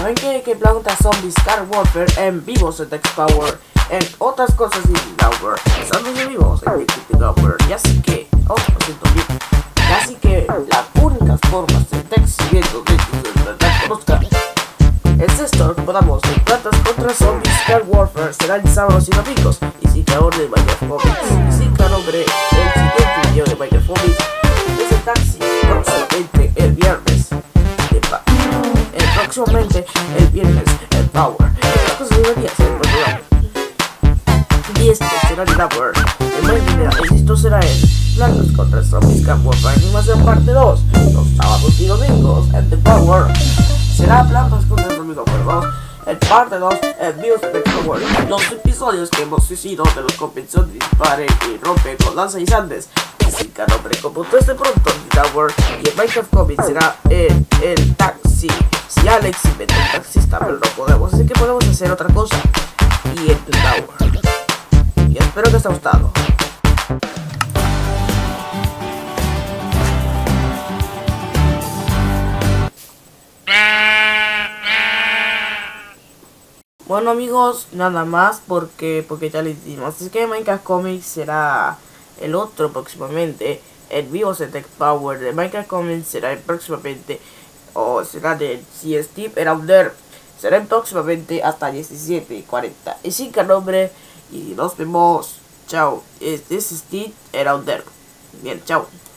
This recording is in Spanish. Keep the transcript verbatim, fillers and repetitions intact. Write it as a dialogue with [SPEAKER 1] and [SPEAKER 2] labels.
[SPEAKER 1] ¿Saben qué? Que Planeta Zombies Car Warfare en vivos en Text Power, en otras cosas y Power, estamos en vivos en Text Power, y así que, oh, lo siento bien, y así que las únicas formas de Text siguiendo de que conozcan es esto, que podamos en Plantas contra Zombies Car Warfare serán sábados y domingos, y sin calor de Minecraft Comics, y sin calor el siguiente video de Minecraft Comics es el taxi, próximamente el viernes. Próximamente el viernes el Power. Estas deberían ser el programa. Y este será el Power. De manera, esto será el Plantas contra Zombies Car Warfare Animación parte dos. Los sábados y domingos en The Power. Será Plantas contra Zombies Car Warfare el parte dos en Views de Power. Los episodios que hemos sido de los competiciones dispare y rompe con lanza y sandes. Y sin nombre como todo este pronto en The Tower. Y el Minecraft Comics será el, el taxi. Si Alex inventa un taxista, pero no podemos, así que podemos hacer otra cosa. Y el Tower. Y espero que os haya gustado. Bueno amigos, nada más porque porque ya lo hicimos. Así que Minecraft Comics será el otro próximamente. El Vivos en Text Power de Minecraft Comics será el próximamente. O será de si Steve era un nerd. Será próximamente hasta diecisiete y cuarenta. Y sin nombre. Y nos vemos. Chao. Este es Steve era un nerd. Bien, chao.